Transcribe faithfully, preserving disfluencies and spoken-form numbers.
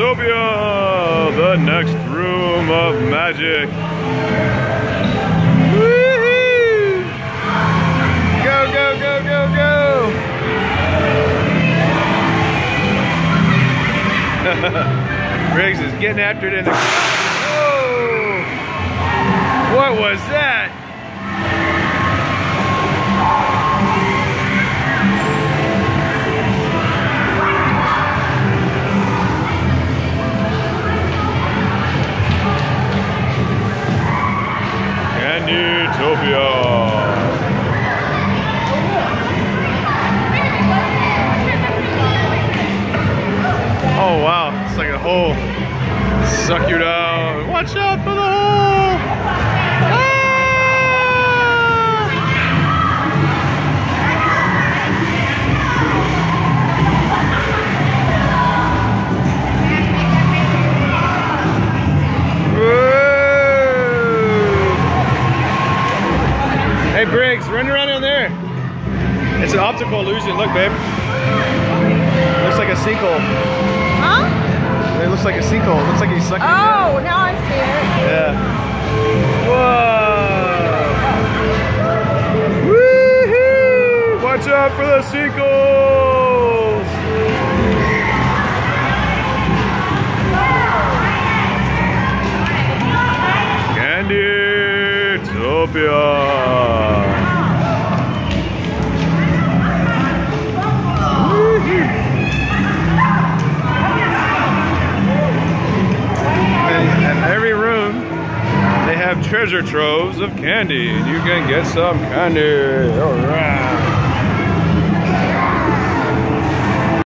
Candytopia, the next room of magic. Woo-hoo! Go, go, go, go, go! Briggs is getting after it in the... Whoa! What was that? Candytopia. Oh wow, it's like a hole. Suck you down. Watch out for the hole. Ah! Hey Briggs, run around in there. It's an optical illusion. Look, babe. It looks like a sinkhole. Huh? It looks like a sinkhole. It looks like he's sucking. Oh, now I see it. Yeah. Whoa. Woohoo! Watch out for the sinkholes. Candytopia. Treasure troves of candy, and you can get some candy. All right.